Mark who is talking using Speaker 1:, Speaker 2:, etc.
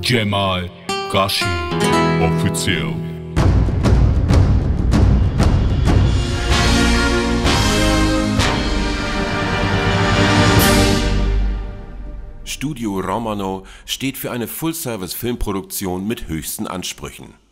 Speaker 1: Jamal Gasi offiziell.
Speaker 2: Studio Romano steht für eine Full-Service-Filmproduktion mit höchsten Ansprüchen.